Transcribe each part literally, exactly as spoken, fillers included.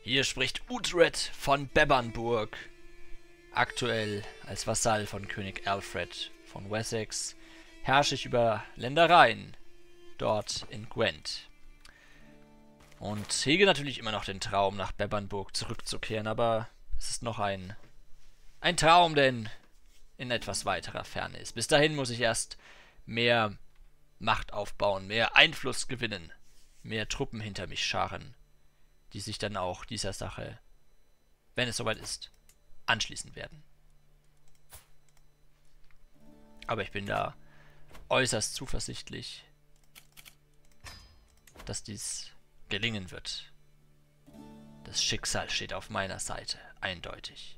Hier spricht Uhtred von Bebbanburg, aktuell als Vasall von König Alfred von Wessex, herrsche ich über Ländereien dort in Gwent. Und hege natürlich immer noch den Traum, nach Bebbanburg zurückzukehren, aber es ist noch ein, ein Traum, der in, in etwas weiterer Ferne ist. Bis dahin muss ich erst mehr Macht aufbauen, mehr Einfluss gewinnen, mehr Truppen hinter mich scharen, die sich dann auch dieser Sache, wenn es soweit ist, anschließen werden. Aber ich bin da äußerst zuversichtlich, dass dies gelingen wird. Das Schicksal steht auf meiner Seite, eindeutig.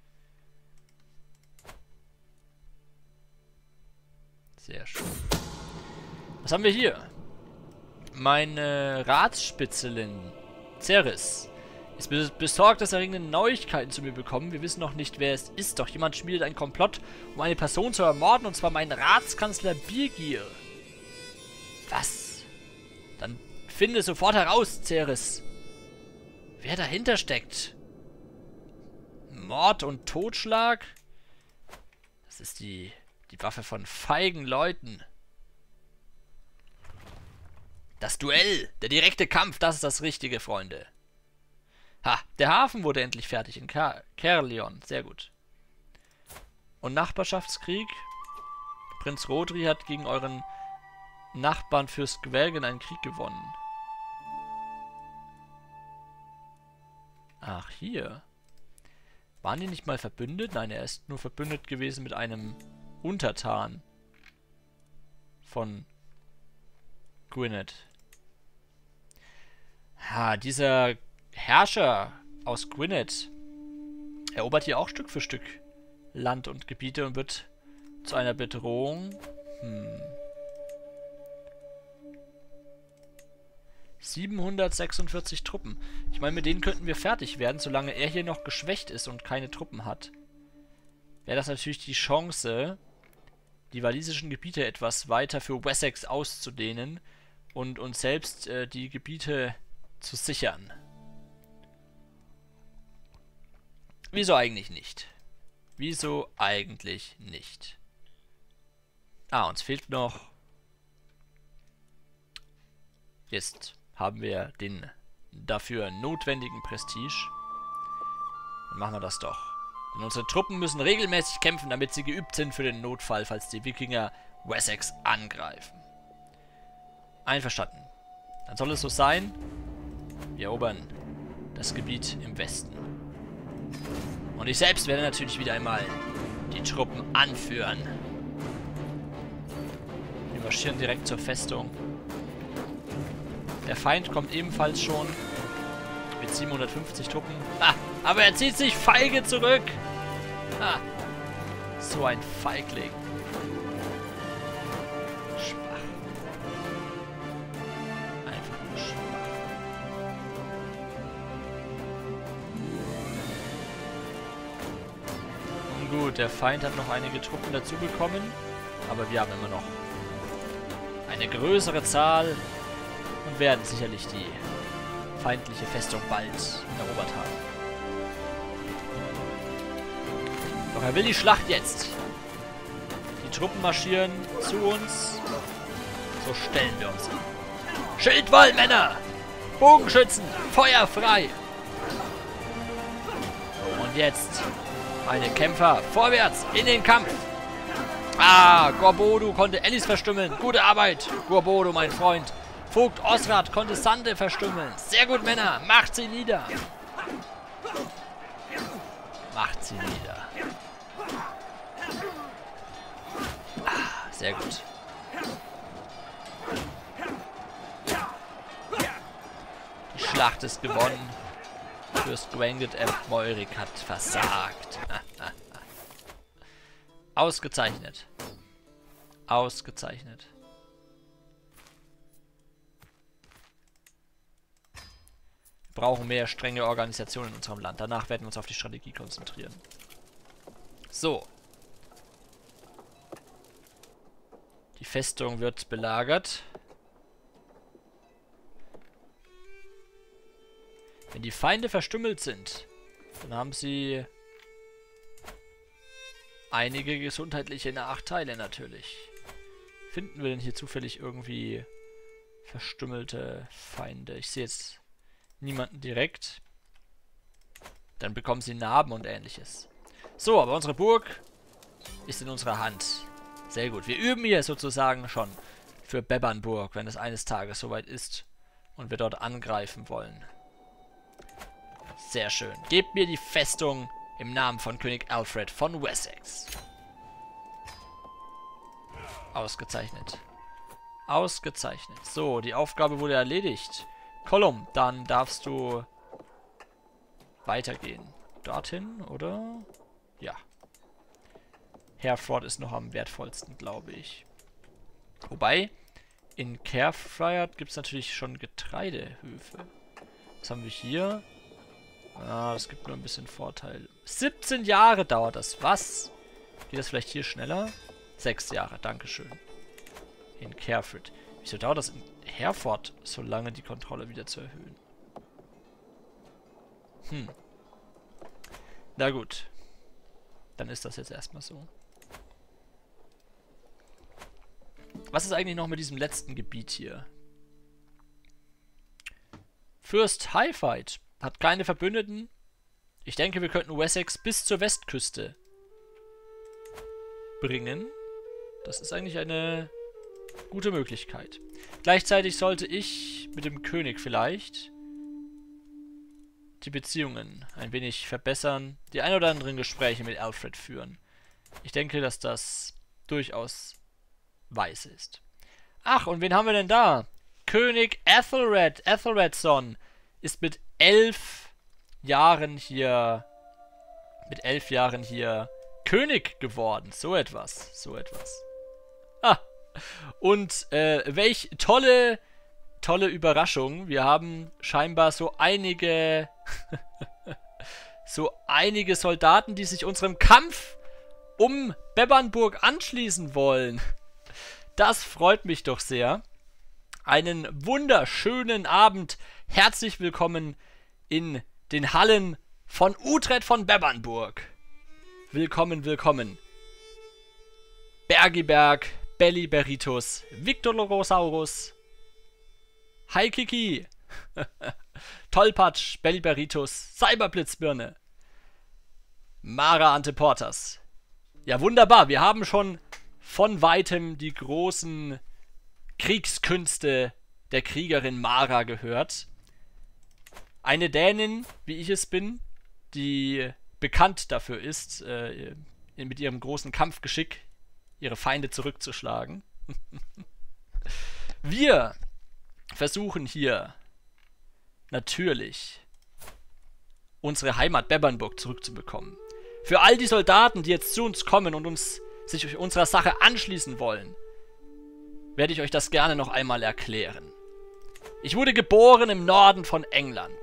Sehr schön. Was haben wir hier? Meine Ratsspitzelin Ceres ist besorgt, dass erregende Neuigkeiten zu mir bekommen. Wir wissen noch nicht, wer es ist, doch jemand schmiedet einen Komplott, um eine Person zu ermorden, und zwar meinen Ratskanzler Birgir. Was? Dann finde sofort heraus, Ceres, wer dahinter steckt. Mord und Totschlag? Das ist die, die Waffe von feigen Leuten. Das Duell, der direkte Kampf, das ist das Richtige, Freunde. Ha, der Hafen wurde endlich fertig in Caerleon. Sehr gut. Und Nachbarschaftskrieg? Prinz Rodri hat gegen euren Nachbarn Fürst Gwelgen einen Krieg gewonnen. Ach, hier. Waren die nicht mal verbündet? Nein, er ist nur verbündet gewesen mit einem Untertan von Gwynedd. Ha, dieser Herrscher aus Gwynedd erobert hier auch Stück für Stück Land und Gebiete und wird zu einer Bedrohung. Hm. siebenhundertsechsundvierzig Truppen. Ich meine, mit denen könnten wir fertig werden, solange er hier noch geschwächt ist und keine Truppen hat. Wäre das natürlich die Chance, die walisischen Gebiete etwas weiter für Wessex auszudehnen und uns selbst äh, die Gebiete zu sichern. Wieso eigentlich nicht? Wieso eigentlich nicht? Ah, uns fehlt noch... Jetzt haben wir den dafür notwendigen Prestige. Dann machen wir das doch. Denn unsere Truppen müssen regelmäßig kämpfen, damit sie geübt sind für den Notfall, falls die Wikinger Wessex angreifen. Einverstanden. Dann soll es so sein. Wir erobern das Gebiet im Westen. Und ich selbst werde natürlich wieder einmal die Truppen anführen. Wir marschieren direkt zur Festung. Der Feind kommt ebenfalls schon mit siebenhundertfünfzig Truppen. Ah, aber er zieht sich feige zurück. Ah, so ein Feigling. Schwach. Einfach nur schwach. Nun gut, der Feind hat noch einige Truppen dazu bekommen, aber wir haben immer noch eine größere Zahl und werden sicherlich die feindliche Festung bald erobert haben. Doch er will die Schlacht jetzt. Die Truppen marschieren zu uns. So stellen wir uns hin. Schildwall, Männer! Bogenschützen! Feuer frei! Und jetzt, meine Kämpfer, vorwärts in den Kampf! Ah, Gorbodu konnte Ellis verstümmeln. Gute Arbeit, Gorbodu, mein Freund. Vogt Osrad konnte Sande verstümmeln. Sehr gut, Männer. Macht sie nieder. Macht sie nieder. Ah, sehr gut. Die Schlacht ist gewonnen. Fürst Gwynedd F. Moirig hat versagt. Ausgezeichnet. Ausgezeichnet. Wir brauchen mehr strenge Organisation in unserem Land. Danach werden wir uns auf die Strategie konzentrieren. So. Die Festung wird belagert. Wenn die Feinde verstümmelt sind, dann haben sie einige gesundheitliche Nachteile natürlich. Finden wir denn hier zufällig irgendwie verstümmelte Feinde? Ich sehe jetzt niemanden direkt. Dann bekommen sie Narben und ähnliches. So, aber unsere Burg ist in unserer Hand. Sehr gut. Wir üben hier sozusagen schon für Bebbanburg, wenn es eines Tages soweit ist und wir dort angreifen wollen. Sehr schön. Gebt mir die Festung im Namen von König Alfred von Wessex. Ausgezeichnet. Ausgezeichnet. So, die Aufgabe wurde erledigt. Kolum, dann darfst du weitergehen. Dorthin, oder? Ja. Hereford ist noch am wertvollsten, glaube ich. Wobei, in Carefried gibt es natürlich schon Getreidehöfe. Was haben wir hier? Ah, das gibt nur ein bisschen Vorteil. siebzehn Jahre dauert das. Was? Geht das vielleicht hier schneller? sechs Jahre, dankeschön. In Carefried. Wieso dauert das in Hereford so lange, die Kontrolle wieder zu erhöhen? Hm. Na gut. Dann ist das jetzt erstmal so. Was ist eigentlich noch mit diesem letzten Gebiet hier? Fürst Highfight hat keine Verbündeten. Ich denke, wir könnten Wessex bis zur Westküste bringen. Das ist eigentlich eine gute Möglichkeit. Gleichzeitig sollte ich mit dem König vielleicht die Beziehungen ein wenig verbessern, die ein oder anderen Gespräche mit Alfred führen. Ich denke, dass das durchaus weise ist. Ach, und wen haben wir denn da? König Ethelred, Ethelredson, ist mit elf Jahren hier, mit elf Jahren hier König geworden. So etwas, so etwas. Ah, und äh, welch tolle, tolle Überraschung. Wir haben scheinbar so einige, so einige Soldaten, die sich unserem Kampf um Bebbanburg anschließen wollen. Das freut mich doch sehr. Einen wunderschönen Abend. Herzlich willkommen in den Hallen von Uhtred von Bebbanburg. Willkommen, willkommen. Bergiberg, Belliberitus, Victororosaurus, Haikiki, Tollpatsch, Belliberitus, Cyberblitzbirne, Mara Anteportas. Ja, wunderbar. Wir haben schon von weitem die großen Kriegskünste der Kriegerin Mara gehört. Eine Dänin, wie ich es bin, die bekannt dafür ist, äh, mit ihrem großen Kampfgeschick ihre Feinde zurückzuschlagen. Wir versuchen hier natürlich unsere Heimat Bebbanburg zurückzubekommen. Für all die Soldaten, die jetzt zu uns kommen und uns sich unserer Sache anschließen wollen, werde ich euch das gerne noch einmal erklären. Ich wurde geboren im Norden von England.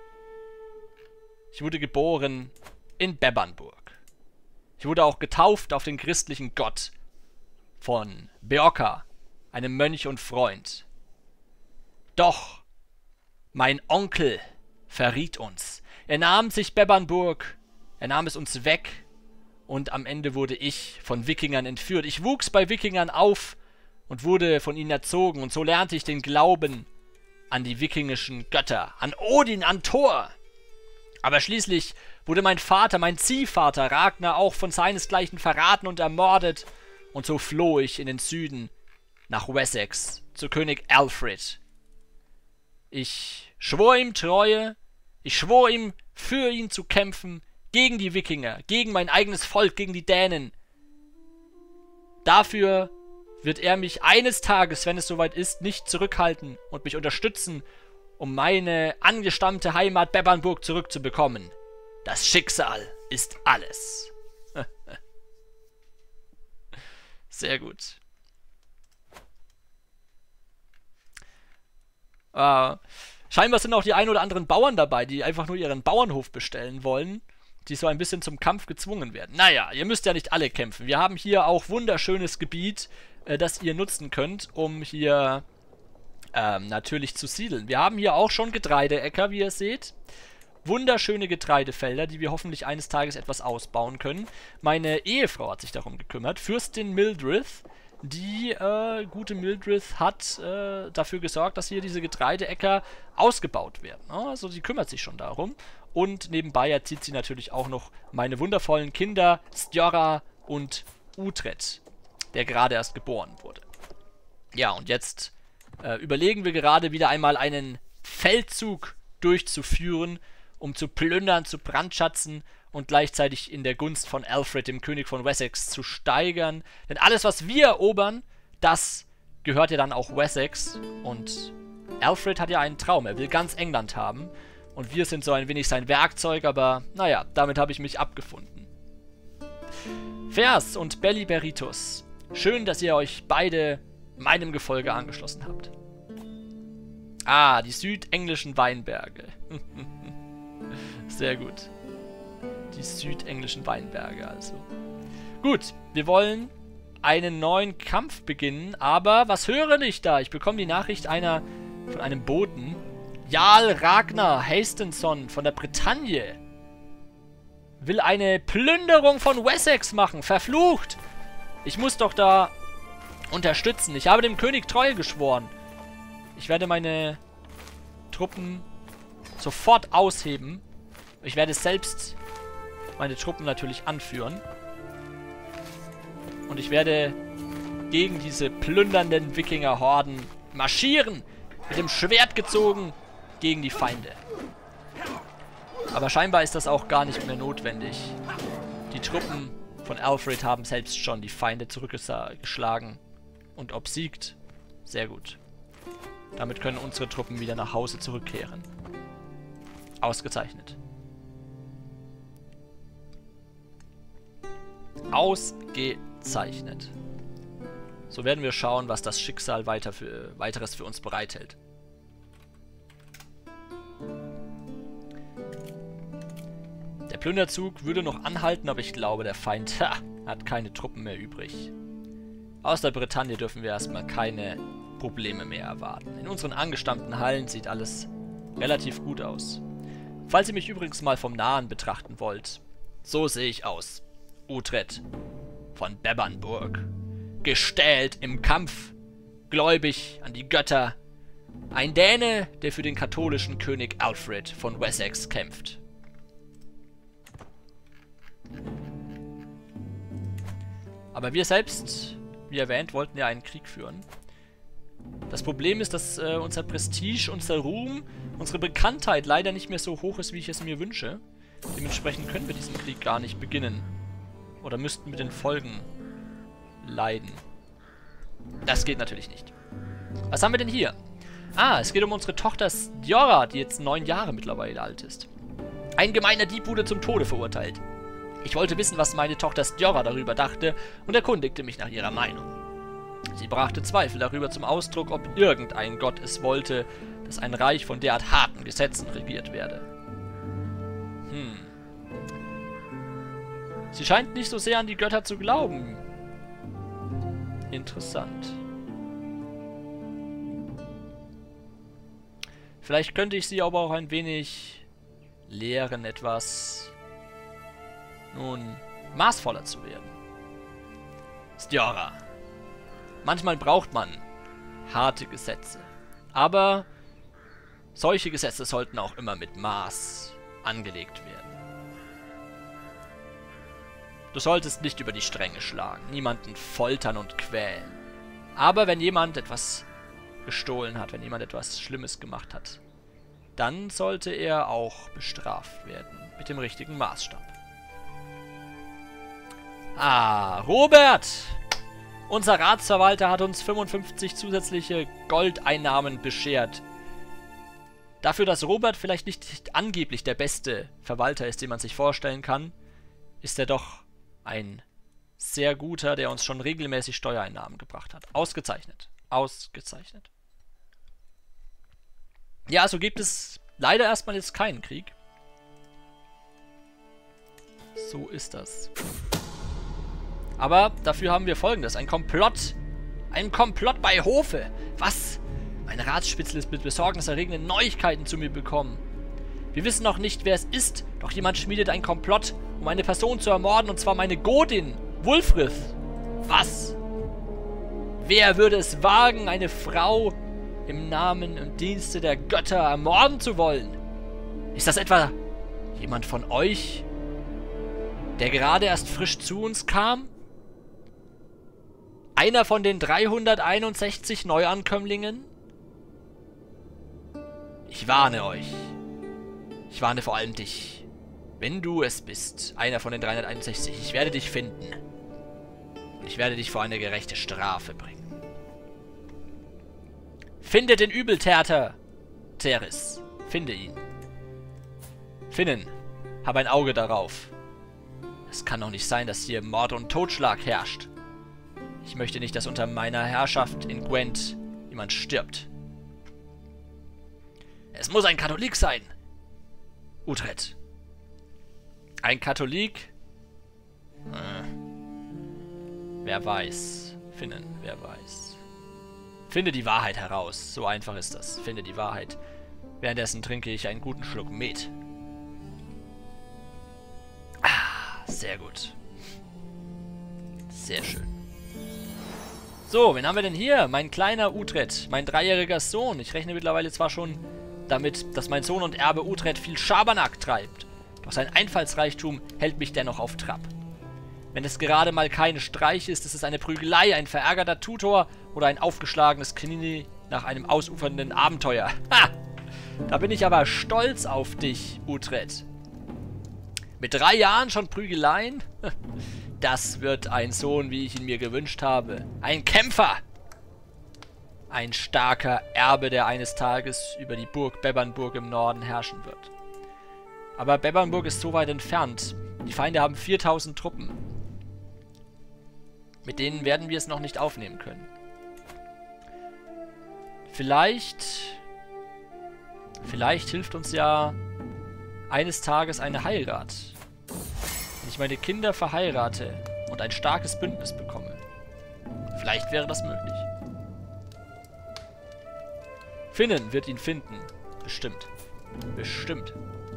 Ich wurde geboren in Bebbanburg. Ich wurde auch getauft auf den christlichen Gott von Beocca, einem Mönch und Freund. Doch mein Onkel verriet uns. Er nahm sich Bebbanburg, er nahm es uns weg und am Ende wurde ich von Wikingern entführt. Ich wuchs bei Wikingern auf und wurde von ihnen erzogen und so lernte ich den Glauben an die wikingischen Götter, an Odin, an Thor. Aber schließlich wurde mein Vater, mein Ziehvater Ragnar auch von seinesgleichen verraten und ermordet und so floh ich in den Süden nach Wessex zu König Alfred. Ich schwor ihm Treue, ich schwor ihm, für ihn zu kämpfen, gegen die Wikinger, gegen mein eigenes Volk, gegen die Dänen. Dafür wird er mich eines Tages, wenn es soweit ist, nicht zurückhalten und mich unterstützen, um meine angestammte Heimat Bebbanburg zurückzubekommen. Das Schicksal ist alles. Sehr gut. Äh, scheinbar sind auch die ein oder anderen Bauern dabei, die einfach nur ihren Bauernhof bestellen wollen, die so ein bisschen zum Kampf gezwungen werden. Naja, ihr müsst ja nicht alle kämpfen. Wir haben hier auch wunderschönes Gebiet, äh, das ihr nutzen könnt, um hier ähm, natürlich zu siedeln. Wir haben hier auch schon Getreideäcker, wie ihr seht. Wunderschöne Getreidefelder, die wir hoffentlich eines Tages etwas ausbauen können. Meine Ehefrau hat sich darum gekümmert. Fürstin Mildred. Die äh, gute Mildred hat äh, dafür gesorgt, dass hier diese Getreideäcker ausgebaut werden. Also sie kümmert sich schon darum. Und nebenbei erzieht sie natürlich auch noch meine wundervollen Kinder Stjora und Uhtred, der gerade erst geboren wurde. Ja, und jetzt äh, überlegen wir gerade wieder einmal einen Feldzug durchzuführen, um zu plündern, zu brandschatzen und gleichzeitig in der Gunst von Alfred, dem König von Wessex, zu steigern. Denn alles, was wir erobern, das gehört ja dann auch Wessex. Und Alfred hat ja einen Traum, er will ganz England haben. Und wir sind so ein wenig sein Werkzeug, aber naja, damit habe ich mich abgefunden. Vers und Belliberitus, schön, dass ihr euch beide meinem Gefolge angeschlossen habt. Ah, die südenglischen Weinberge. Sehr gut. Die südenglischen Weinberge also. Gut, wir wollen einen neuen Kampf beginnen, aber was höre ich da? Ich bekomme die Nachricht einer von einem Boten. Jarl Ragnar Hastenson von der Bretagne will eine Plünderung von Wessex machen. Verflucht! Ich muss doch da unterstützen. Ich habe dem König Treue geschworen. Ich werde meine Truppen sofort ausheben. Ich werde selbst meine Truppen natürlich anführen. Und ich werde gegen diese plündernden Wikinger-Horden marschieren. Mit dem Schwert gezogen gegen die Feinde. Aber scheinbar ist das auch gar nicht mehr notwendig. Die Truppen von Alfred haben selbst schon die Feinde zurückgeschlagen und obsiegt. Sehr gut. Damit können unsere Truppen wieder nach Hause zurückkehren. Ausgezeichnet. Ausgezeichnet. So werden wir schauen, was das Schicksal weiter für, weiteres für uns bereithält. Der Plünderzug würde noch anhalten, aber ich glaube, der Feind ha, hat keine Truppen mehr übrig. Aus der Bretagne dürfen wir erstmal keine Probleme mehr erwarten. In unseren angestammten Hallen sieht alles relativ gut aus. Falls ihr mich übrigens mal vom Nahen betrachten wollt, so sehe ich aus. Uhtred von Bebbanburg. Gestählt im Kampf, gläubig an die Götter. Ein Däne, der für den katholischen König Alfred von Wessex kämpft. Aber wir selbst, wie erwähnt, wollten ja einen Krieg führen. Das Problem ist, dass äh, unser Prestige, unser Ruhm, unsere Bekanntheit leider nicht mehr so hoch ist, wie ich es mir wünsche. Dementsprechend können wir diesen Krieg gar nicht beginnen. Oder müssten mit den Folgen leiden. Das geht natürlich nicht. Was haben wir denn hier? Ah, es geht um unsere Tochter Stjora, die jetzt neun Jahre mittlerweile alt ist. Ein gemeiner Dieb wurde zum Tode verurteilt. Ich wollte wissen, was meine Tochter Stjora darüber dachte und erkundigte mich nach ihrer Meinung. Sie brachte Zweifel darüber zum Ausdruck, ob irgendein Gott es wollte, dass ein Reich von derart harten Gesetzen regiert werde. Hm. Sie scheint nicht so sehr an die Götter zu glauben. Interessant. Vielleicht könnte ich sie aber auch ein wenig lehren, etwas, nun, maßvoller zu werden. Stjora. Manchmal braucht man harte Gesetze. Aber solche Gesetze sollten auch immer mit Maß angelegt werden. Du solltest nicht über die Stränge schlagen, niemanden foltern und quälen. Aber wenn jemand etwas gestohlen hat, wenn jemand etwas Schlimmes gemacht hat, dann sollte er auch bestraft werden, mit dem richtigen Maßstab. Ah, Robert! Unser Ratsverwalter hat uns fünfundfünfzig zusätzliche Goldeinnahmen beschert. Dafür, dass Robert vielleicht nicht angeblich der beste Verwalter ist, den man sich vorstellen kann, ist er doch ein sehr guter, der uns schon regelmäßig Steuereinnahmen gebracht hat. Ausgezeichnet. Ausgezeichnet. Ja, so gibt es leider erstmal jetzt keinen Krieg. So ist das. Aber dafür haben wir Folgendes. Ein Komplott. Ein Komplott bei Hofe. Was? Ein Ratsspitzel ist mit besorgniserregenden Neuigkeiten zu mir gekommen. Wir wissen noch nicht, wer es ist, doch jemand schmiedet einen Komplott, um eine Person zu ermorden, und zwar meine Godin, Wulfrith. Was? Wer würde es wagen, eine Frau im Namen und Dienste der Götter ermorden zu wollen? Ist das etwa jemand von euch, der gerade erst frisch zu uns kam? Einer von den dreihunderteinundsechzig Neuankömmlingen? Ich warne euch. Ich warne vor allem dich. Wenn du es bist, einer von den dreihunderteinundsechzig, ich werde dich finden. Und ich werde dich vor eine gerechte Strafe bringen. Finde den Übeltäter, Ceres. Finde ihn. Finnen, hab ein Auge darauf. Es kann doch nicht sein, dass hier Mord und Totschlag herrscht. Ich möchte nicht, dass unter meiner Herrschaft in Gwent jemand stirbt. Es muss ein Katholik sein. Uhtred. Ein Katholik? Äh. Wer weiß. Finnen, wer weiß. Finde die Wahrheit heraus. So einfach ist das. Finde die Wahrheit. Währenddessen trinke ich einen guten Schluck Met. Ah, sehr gut. Sehr schön. So, wen haben wir denn hier? Mein kleiner Uhtred, mein dreijähriger Sohn. Ich rechne mittlerweile zwar schon damit, dass mein Sohn und Erbe Uhtred viel Schabernack treibt. Doch sein Einfallsreichtum hält mich dennoch auf Trab. Wenn es gerade mal kein Streich ist, ist es eine Prügelei, ein verärgerter Tutor oder ein aufgeschlagenes Knie nach einem ausufernden Abenteuer. Ha! Da bin ich aber stolz auf dich, Uhtred. Mit drei Jahren schon Prügeleien? Das wird ein Sohn, wie ich ihn mir gewünscht habe. Ein Kämpfer! Ein starker Erbe, der eines Tages über die Burg Bebbanburg im Norden herrschen wird. Aber Bebbanburg ist so weit entfernt. Die Feinde haben viertausend Truppen. Mit denen werden wir es noch nicht aufnehmen können. Vielleicht... Vielleicht hilft uns ja eines Tages eine Heirat. Wenn ich meine Kinder verheirate und ein starkes Bündnis bekomme. Vielleicht wäre das möglich. Finnen wird ihn finden. Bestimmt. Bestimmt.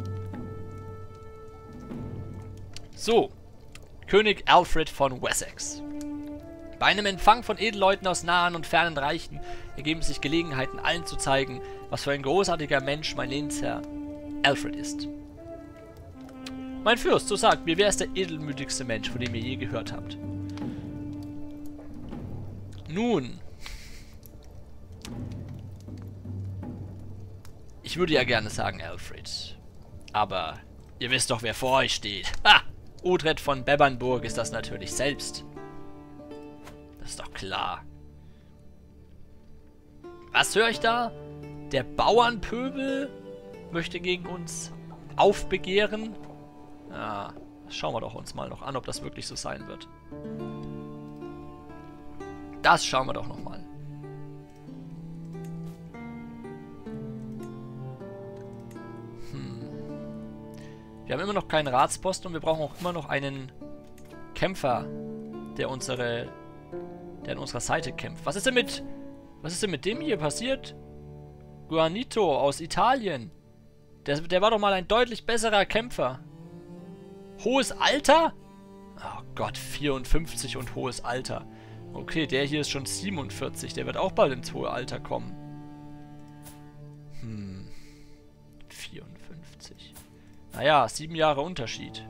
So. König Alfred von Wessex. Bei einem Empfang von Edelleuten aus nahen und fernen Reichen ergeben sich Gelegenheiten, allen zu zeigen, was für ein großartiger Mensch mein Lehnsherr Alfred ist. Mein Fürst, so sagt mir, wer ist der edelmütigste Mensch, von dem ihr je gehört habt? Nun. Ich würde ja gerne sagen Alfred. Aber ihr wisst doch, wer vor euch steht. Ha! Uhtred von Bebbanburg ist das natürlich selbst. Das ist doch klar. Was höre ich da? Der Bauernpöbel möchte gegen uns aufbegehren. Ja, schauen wir doch uns mal noch an, ob das wirklich so sein wird. Das schauen wir doch noch mal. Hm. Wir haben immer noch keinen Ratsposten und wir brauchen auch immer noch einen Kämpfer, der unsere, der an unserer Seite kämpft. Was ist denn mit, was ist denn mit dem hier passiert? Guanito aus Italien. Der, der war doch mal ein deutlich besserer Kämpfer. Hohes Alter? Oh Gott, vierundfünfzig und hohes Alter. Okay, der hier ist schon siebenundvierzig. Der wird auch bald ins hohe Alter kommen. Hm. vierundfünfzig. Naja, sieben Jahre Unterschied.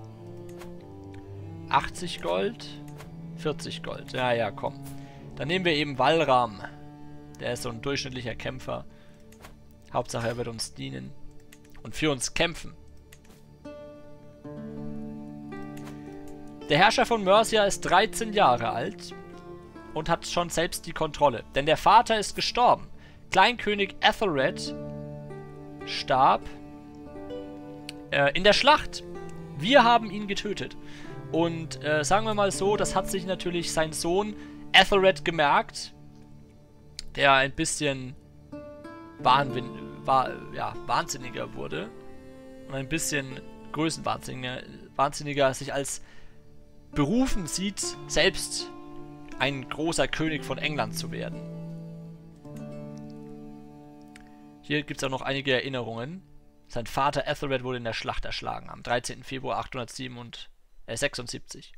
achtzig Gold. vierzig Gold. Ja, ja, komm. Dann nehmen wir eben Walram. Der ist so ein durchschnittlicher Kämpfer. Hauptsache, er wird uns dienen. Und für uns kämpfen. Der Herrscher von Mercia ist dreizehn Jahre alt und hat schon selbst die Kontrolle. Denn der Vater ist gestorben. Kleinkönig Ethelred starb äh, in der Schlacht. Wir haben ihn getötet. Und äh, sagen wir mal so, das hat sich natürlich sein Sohn Ethelred gemerkt, der ein bisschen Wahnwin war, ja, wahnsinniger wurde und ein bisschen größenwahnsinniger wahnsinniger sich als berufen sieht, selbst ein großer König von England zu werden. Hier gibt es auch noch einige Erinnerungen. Sein Vater Ethelred wurde in der Schlacht erschlagen am dreizehnten Februar achthundertsechsundsiebzig.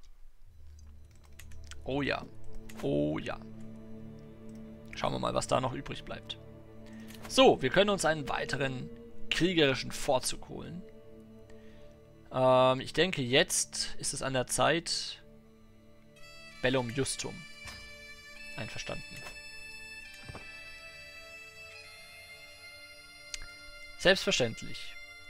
Oh ja. Oh ja. Schauen wir mal, was da noch übrig bleibt. So, wir können uns einen weiteren kriegerischen Vorzug holen. Ähm, ich denke, jetzt ist es an der Zeit. Bellum Justum. Einverstanden. Selbstverständlich.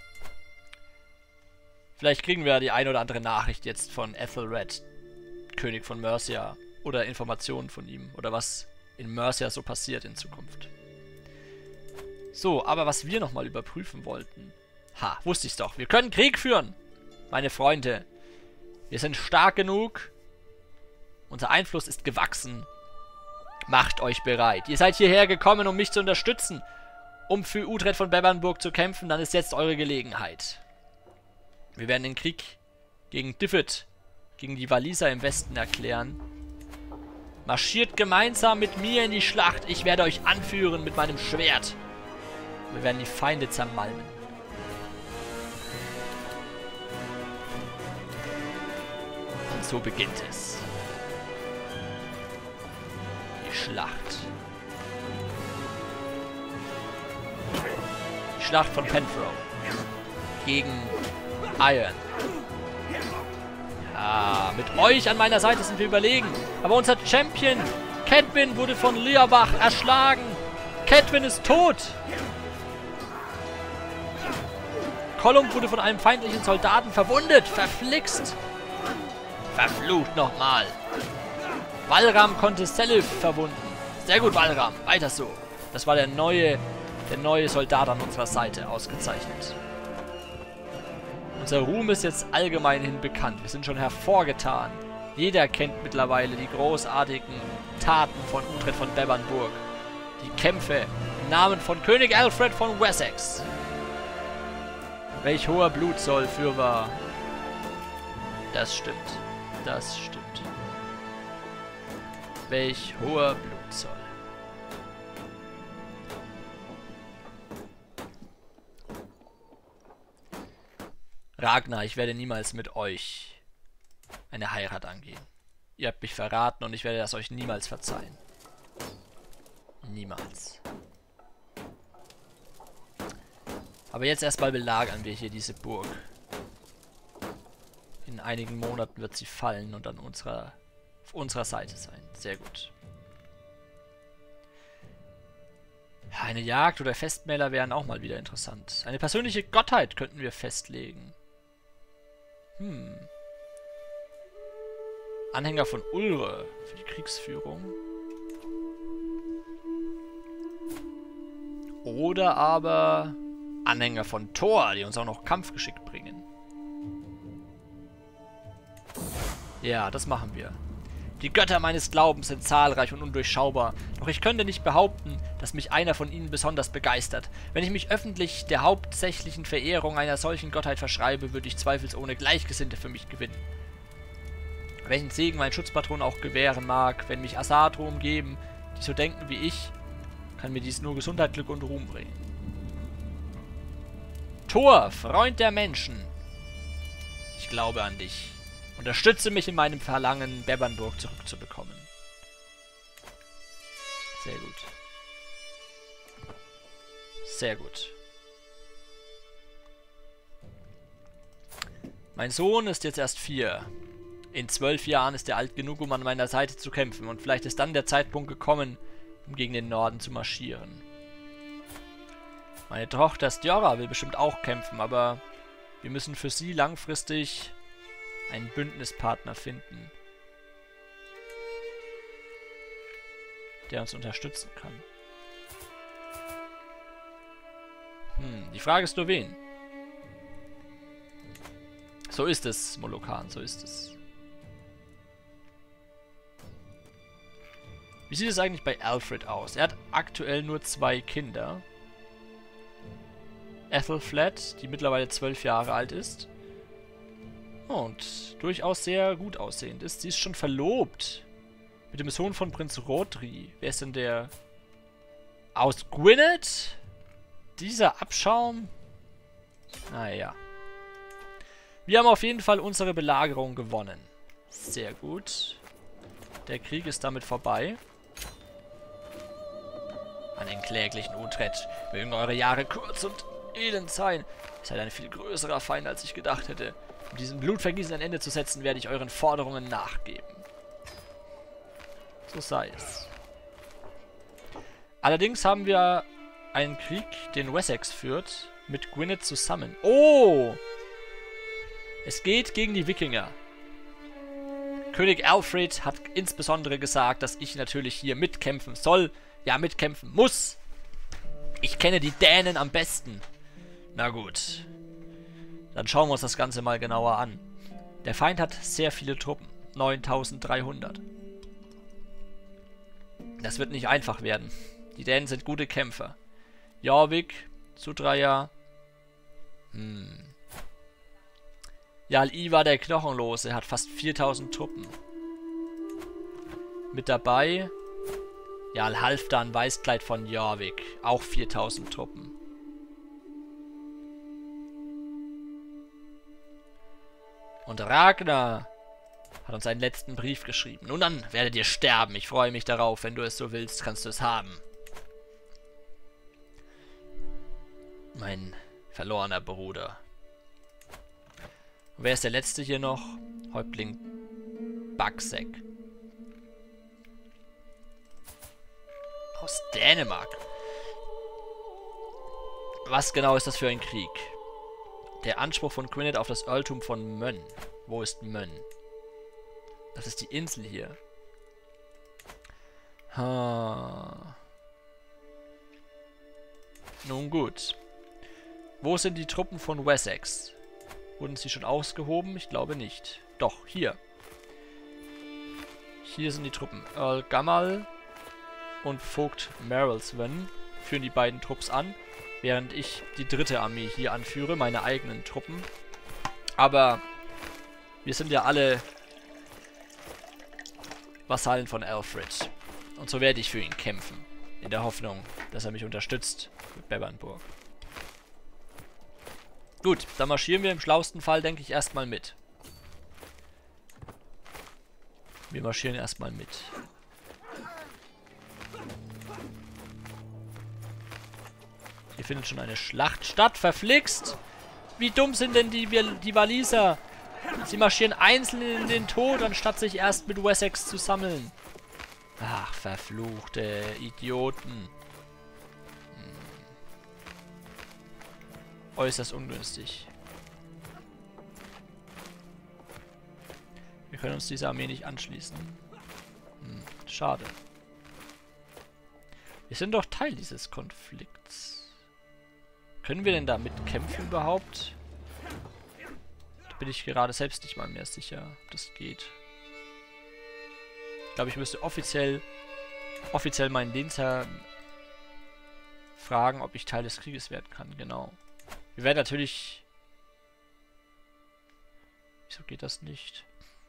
Vielleicht kriegen wir ja die ein oder andere Nachricht jetzt von Ethelred, König von Mercia, oder Informationen von ihm, oder was in Mercia so passiert in Zukunft. So, aber was wir nochmal überprüfen wollten. Ha, wusste ich's doch. Wir können Krieg führen, meine Freunde. Wir sind stark genug. Unser Einfluss ist gewachsen. Macht euch bereit. Ihr seid hierher gekommen, um mich zu unterstützen. Um für Uhtred von Bebbanburg zu kämpfen, dann ist jetzt eure Gelegenheit. Wir werden den Krieg gegen Dyfed, gegen die Waliser im Westen erklären. Marschiert gemeinsam mit mir in die Schlacht. Ich werde euch anführen mit meinem Schwert. Wir werden die Feinde zermalmen. Und so beginnt es. Die Schlacht. Die Schlacht von Penfro gegen Iron. Ja, mit euch an meiner Seite sind wir überlegen. Aber unser Champion Cedwin wurde von Leobach erschlagen. Cedwin ist tot. Gollum wurde von einem feindlichen Soldaten verwundet. Verflixt. Verflucht nochmal. Walram konnte Selif verwunden. Sehr gut, Walram. Weiter so. Das war der neue, der neue Soldat an unserer Seite. Ausgezeichnet. Unser Ruhm ist jetzt allgemein hin bekannt. Wir sind schon hervorgetan. Jeder kennt mittlerweile die großartigen Taten von Uhtred von Bebbanburg. Die Kämpfe im Namen von König Alfred von Wessex. Welch hoher Blutzoll fürwahr. Das stimmt. Das stimmt. Welch hoher Blutzoll. Ragnar, ich werde niemals mit euch eine Heirat angehen. Ihr habt mich verraten und ich werde das euch niemals verzeihen. Niemals. Aber jetzt erstmal belagern wir hier diese Burg. In einigen Monaten wird sie fallen und an unserer, auf unserer Seite sein. Sehr gut. Eine Jagd oder Festmäler wären auch mal wieder interessant. Eine persönliche Gottheit könnten wir festlegen. Hm. Anhänger von Ulre für die Kriegsführung. Oder aber Anhänger von Thor, die uns auch noch Kampfgeschick bringen. Ja, das machen wir. Die Götter meines Glaubens sind zahlreich und undurchschaubar, doch ich könnte nicht behaupten, dass mich einer von ihnen besonders begeistert. Wenn ich mich öffentlich der hauptsächlichen Verehrung einer solchen Gottheit verschreibe, würde ich zweifelsohne Gleichgesinnte für mich gewinnen. Welchen Segen mein Schutzpatron auch gewähren mag, wenn mich Asatru umgeben, die so denken wie ich, kann mir dies nur Gesundheit, Glück und Ruhm bringen. Thor, Freund der Menschen, ich glaube an dich. Unterstütze mich in meinem Verlangen, Bebbanburg zurückzubekommen. Sehr gut. Sehr gut. Mein Sohn ist jetzt erst vier. In zwölf Jahren ist er alt genug, um an meiner Seite zu kämpfen. Und vielleicht ist dann der Zeitpunkt gekommen, um gegen den Norden zu marschieren. Meine Tochter Stjora will bestimmt auch kämpfen, aber wir müssen für sie langfristig einen Bündnispartner finden, der uns unterstützen kann. Hm, die Frage ist nur wen. So ist es, Molokan, so ist es. Wie sieht es eigentlich bei Alfred aus? Er hat aktuell nur zwei Kinder. Ethelflaed, die mittlerweile zwölf Jahre alt ist. Und durchaus sehr gut aussehend ist. Sie ist schon verlobt. Mit dem Sohn von Prinz Rodri. Wer ist denn der? Aus Gwynedd? dieser Abschaum... Naja. Wir haben auf jeden Fall unsere Belagerung gewonnen. Sehr gut. Der Krieg ist damit vorbei. An den kläglichen Utrecht mögen eure Jahre kurz und elend sein. Ihr seid ein viel größerer Feind, als ich gedacht hätte. Um diesem Blutvergießen ein Ende zu setzen, werde ich euren Forderungen nachgeben. So sei es. Allerdings haben wir einen Krieg, den Wessex führt, mit Gwynedd zusammen. Oh! Es geht gegen die Wikinger. König Alfred hat insbesondere gesagt, dass ich natürlich hier mitkämpfen soll. Ja, mitkämpfen muss. Ich kenne die Dänen am besten. Na gut. Dann schauen wir uns das Ganze mal genauer an. Der Feind hat sehr viele Truppen. neuntausenddreihundert. Das wird nicht einfach werden. Die Dänen sind gute Kämpfer. Jorvik, Sudraya. Hm. Jarl Ivar der Knochenlose hat fast viertausend Truppen. Mit dabei Jarl Halfdan Weißkleid von Jorvik, auch viertausend Truppen. Und Ragnar hat uns einen letzten Brief geschrieben. Nun dann, werdet ihr sterben. Ich freue mich darauf. Wenn du es so willst, kannst du es haben. Mein verlorener Bruder. Und wer ist der Letzte hier noch? Häuptling Bagsek. Aus Dänemark. Was genau ist das für ein Krieg? Der Anspruch von Gwynedd auf das Earltum von Mönn. Wo ist Mönn? Das ist die Insel hier. Ha. Nun gut. Wo sind die Truppen von Wessex? Wurden sie schon ausgehoben? Ich glaube nicht. Doch, hier. Hier sind die Truppen. Earl Gamal und Vogt Marelsven führen die beiden Trupps an, während ich die dritte Armee hier anführe, meine eigenen Truppen. Aber wir sind ja alle Vasallen von Alfred. Und so werde ich für ihn kämpfen. In der Hoffnung, dass er mich unterstützt mit Bebbanburg. Gut, dann marschieren wir im schlausten Fall, denke ich, erstmal mit. Wir marschieren erstmal mit. Hier findet schon eine Schlacht statt. Verflixt! Wie dumm sind denn die, die Waliser? Sie marschieren einzeln in den Tod, anstatt sich erst mit Wessex zu sammeln. Ach, verfluchte Idioten. Hm. Äußerst ungünstig. Wir können uns dieser Armee nicht anschließen. Hm, schade. Wir sind doch Teil dieses Konflikts. Können wir denn da mitkämpfen überhaupt? Da bin ich gerade selbst nicht mal mehr sicher, ob das geht. Ich glaube, ich müsste offiziell offiziell meinen Lehnsherrn fragen, ob ich Teil des Krieges werden kann. Genau. Wir werden natürlich... Wieso geht das nicht?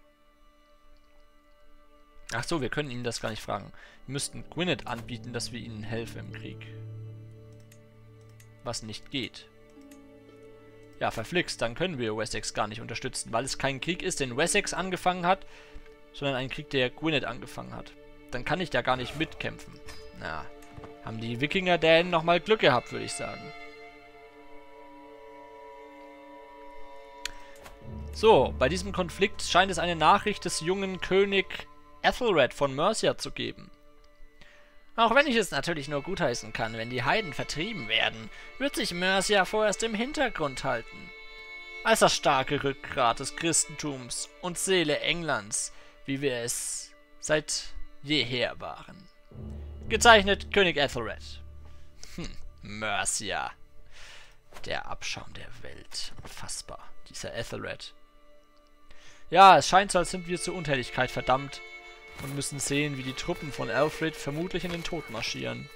Ach so, wir können ihnen das gar nicht fragen. Wir müssten Gwynedd anbieten, dass wir ihnen helfen im Krieg. Was nicht geht. Ja, verflixt, dann können wir Wessex gar nicht unterstützen, weil es kein Krieg ist, den Wessex angefangen hat, sondern ein Krieg, der Gwynedd angefangen hat. Dann kann ich da gar nicht mitkämpfen. Na, haben die Wikinger-Dänen nochmal Glück gehabt, würde ich sagen. So, bei diesem Konflikt scheint es eine Nachricht des jungen König Ethelred von Mercia zu geben. Auch wenn ich es natürlich nur gutheißen kann, wenn die Heiden vertrieben werden, wird sich Mercia vorerst im Hintergrund halten. Als das starke Rückgrat des Christentums und Seele Englands, wie wir es seit jeher waren. Gezeichnet König Ethelred. Hm, Mercia. Der Abschaum der Welt. Unfassbar, dieser Ethelred. Ja, es scheint so, als sind wir zur Untätigkeit verdammt und müssen sehen, wie die Truppen von Alfred vermutlich in den Tod marschieren.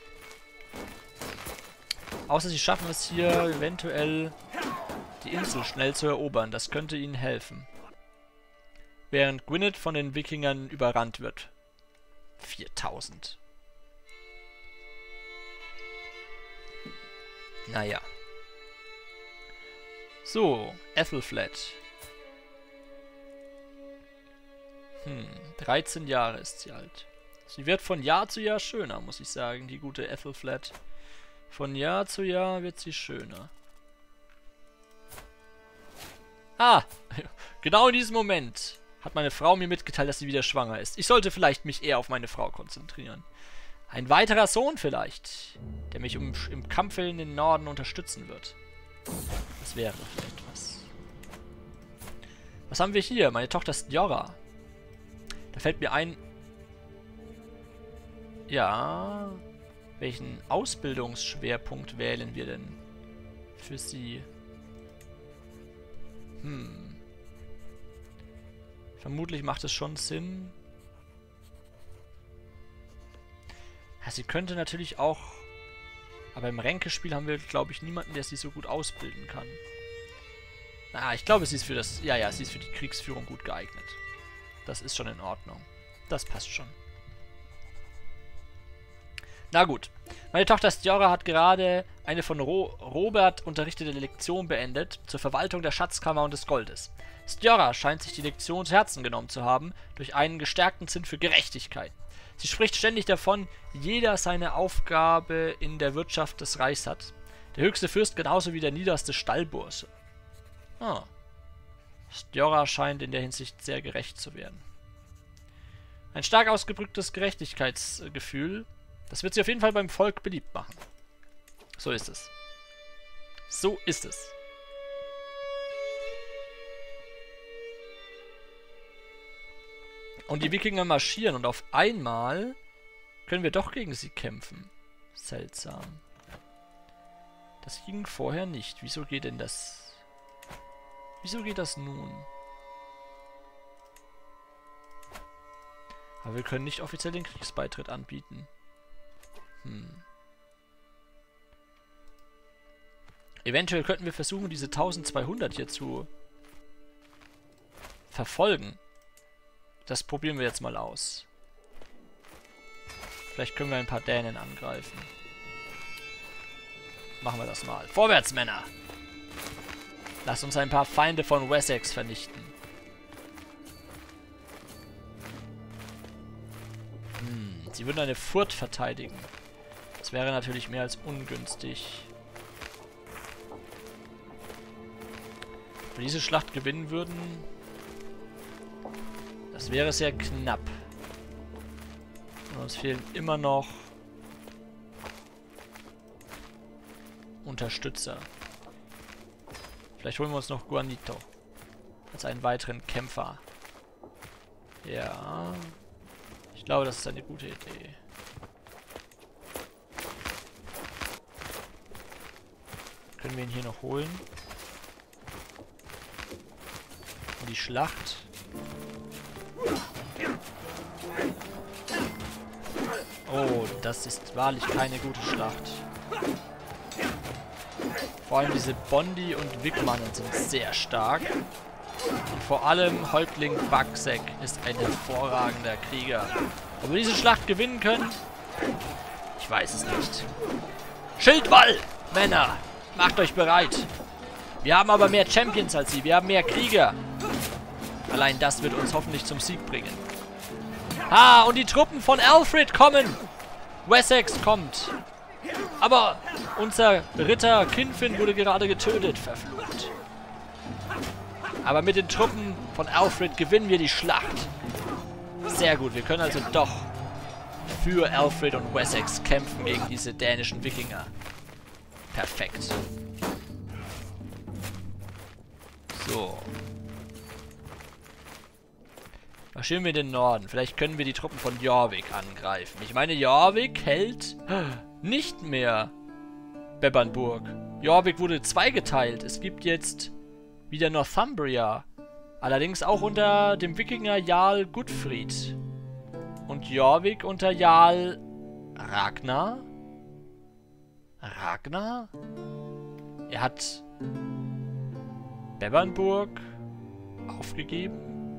Außer sie schaffen es hier eventuell, die Insel schnell zu erobern. Das könnte ihnen helfen. Während Gwynedd von den Wikingern überrannt wird. viertausend. Naja. So, Ethelflaed. Hm, dreizehn Jahre ist sie alt. Sie wird von Jahr zu Jahr schöner, muss ich sagen, die gute Ethelflaed. Von Jahr zu Jahr wird sie schöner. Ah, genau in diesem Moment hat meine Frau mir mitgeteilt, dass sie wieder schwanger ist. Ich sollte vielleicht mich eher auf meine Frau konzentrieren. Ein weiterer Sohn vielleicht, der mich um, im Kampf in den Norden unterstützen wird. Das wäre vielleicht was. Was haben wir hier? Meine Tochter Stjora. Da fällt mir ein... Ja... Welchen Ausbildungsschwerpunkt wählen wir denn für sie? Hm. Vermutlich macht es schon Sinn. Ja, sie könnte natürlich auch... Aber im Ränkespiel haben wir, glaube ich, niemanden, der sie so gut ausbilden kann. Na, ich glaube, sie ist für das... Ja, ja, sie ist für die Kriegsführung gut geeignet. Das ist schon in Ordnung. Das passt schon. Na gut. Meine Tochter Stjora hat gerade eine von Ro Robert unterrichtete Lektion beendet zur Verwaltung der Schatzkammer und des Goldes. Stjora scheint sich die Lektion zu Herzen genommen zu haben, durch einen gestärkten Sinn für Gerechtigkeit. Sie spricht ständig davon, jeder seine Aufgabe in der Wirtschaft des Reichs hat. Der höchste Fürst genauso wie der niederste Stallbursche. Ah. Stjora scheint in der Hinsicht sehr gerecht zu werden. Ein stark ausgedrücktes Gerechtigkeitsgefühl. Das wird sie auf jeden Fall beim Volk beliebt machen. So ist es. So ist es. Und die Wikinger marschieren und auf einmal können wir doch gegen sie kämpfen. Seltsam. Das ging vorher nicht. Wieso geht denn das? Wieso geht das nun? Aber wir können nicht offiziell den Kriegsbeitritt anbieten. Hm. Eventuell könnten wir versuchen, diese eintausendzweihundert hier zu verfolgen. Das probieren wir jetzt mal aus. Vielleicht können wir ein paar Dänen angreifen. Machen wir das mal. Vorwärts, Männer! Lasst uns ein paar Feinde von Wessex vernichten. Hm, sie würden eine Furt verteidigen. Das wäre natürlich mehr als ungünstig. Wenn wir diese Schlacht gewinnen würden, das wäre sehr knapp. Und uns fehlen immer noch Unterstützer. Vielleicht holen wir uns noch Guanito als einen weiteren Kämpfer. Ja, ich glaube, das ist eine gute Idee. Können wir ihn hier noch holen? Und die Schlacht. Oh, das ist wahrlich keine gute Schlacht. Vor allem diese Bondi und Wigmannen sind sehr stark. Und vor allem Häuptling Bugsek ist ein hervorragender Krieger. Ob wir diese Schlacht gewinnen können? Ich weiß es nicht. Schildwall, Männer! Macht euch bereit. Wir haben aber mehr Champions als sie. Wir haben mehr Krieger. Allein das wird uns hoffentlich zum Sieg bringen. Ah, und die Truppen von Alfred kommen. Wessex kommt. Aber unser Ritter Kinfin wurde gerade getötet. Verflucht. Aber mit den Truppen von Alfred gewinnen wir die Schlacht. Sehr gut. Wir können also doch für Alfred und Wessex kämpfen gegen diese dänischen Wikinger. Perfekt. So. Marschieren wir in den Norden. Vielleicht können wir die Truppen von Jorvik angreifen. Ich meine, Jorvik hält nicht mehr Bebbanburg. Jorvik wurde zweigeteilt. Es gibt jetzt wieder Northumbria. Allerdings auch unter dem Wikinger Jarl Gudfried. Und Jorvik unter Jarl Ragnar. Ragnar? Er hat Bebbanburg aufgegeben.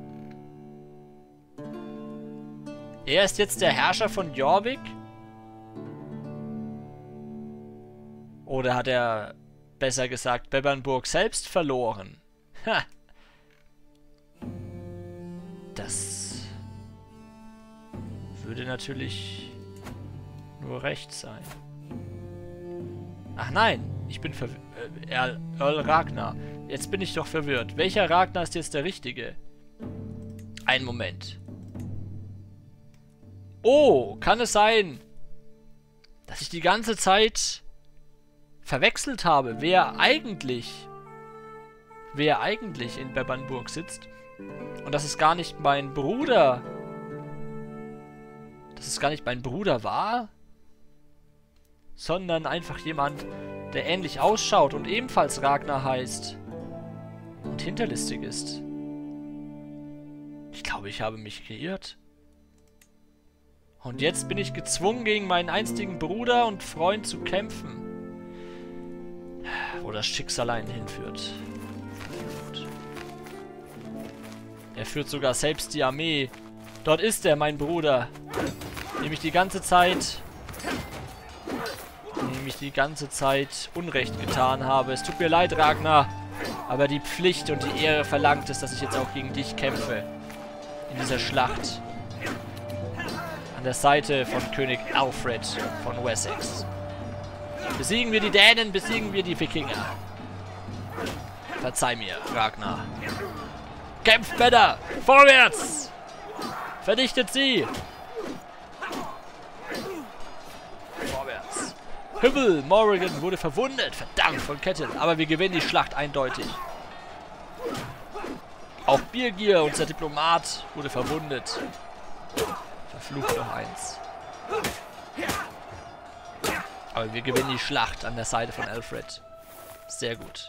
Er ist jetzt der Herrscher von Jorvik. Oder hat er, besser gesagt, Bebbanburg selbst verloren? Ha! Das würde natürlich nur recht sein. Ach nein, ich bin verwirrt. Äh, Earl, Earl Ragnar. Jetzt bin ich doch verwirrt. Welcher Ragnar ist jetzt der richtige? Einen Moment. Oh, kann es sein, dass ich die ganze Zeit verwechselt habe, wer eigentlich, wer eigentlich in Bebbanburg sitzt? Und dass es gar nicht mein Bruder, dass es gar nicht mein Bruder war, sondern einfach jemand, der ähnlich ausschaut und ebenfalls Ragnar heißt und hinterlistig ist. Ich glaube, ich habe mich geirrt. Und jetzt bin ich gezwungen, gegen meinen einstigen Bruder und Freund zu kämpfen. Wo das Schicksal einen hinführt. Gut. Er führt sogar selbst die Armee. Dort ist er, mein Bruder. Dem ich die ganze Zeit... Dem ich die ganze Zeit Unrecht getan habe. Es tut mir leid, Ragnar. Aber die Pflicht und die Ehre verlangt es, dass ich jetzt auch gegen dich kämpfe. In dieser Schlacht. An der Seite von König Alfred von Wessex. Besiegen wir die Dänen, besiegen wir die Wikinger. Verzeih mir, Ragnar. Kämpft, Männer! Vorwärts! Vernichtet sie! Vorwärts. Himmel, Morrigan wurde verwundet. Verdammt, von Kettle. Aber wir gewinnen die Schlacht eindeutig. Auch Birgir, unser Diplomat, wurde verwundet. Verflucht noch eins. Aber wir gewinnen die Schlacht an der Seite von Alfred. Sehr gut.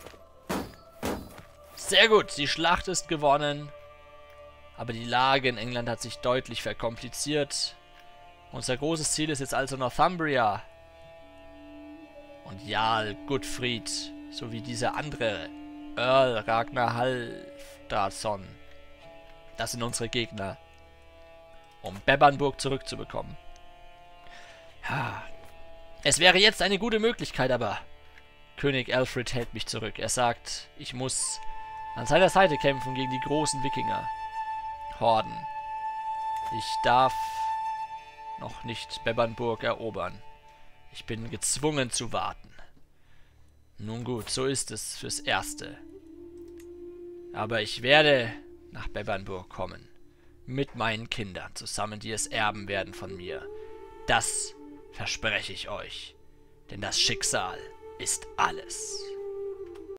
Sehr gut, die Schlacht ist gewonnen. Aber die Lage in England hat sich deutlich verkompliziert. Unser großes Ziel ist jetzt also Northumbria. Und Jarl Gutfried, sowie dieser andere Earl Ragnar Halfdarson. Das sind unsere Gegner. Um Bebbanburg zurückzubekommen. Ja. Es wäre jetzt eine gute Möglichkeit, aber König Alfred hält mich zurück. Er sagt, ich muss an seiner Seite kämpfen gegen die großen Wikinger. Horden. Ich darf noch nicht Bebbanburg erobern. Ich bin gezwungen zu warten. Nun gut, so ist es fürs Erste. Aber ich werde nach Bebbanburg kommen. Mit meinen Kindern zusammen, die es erben werden von mir. Das verspreche ich euch. Denn das Schicksal ist alles.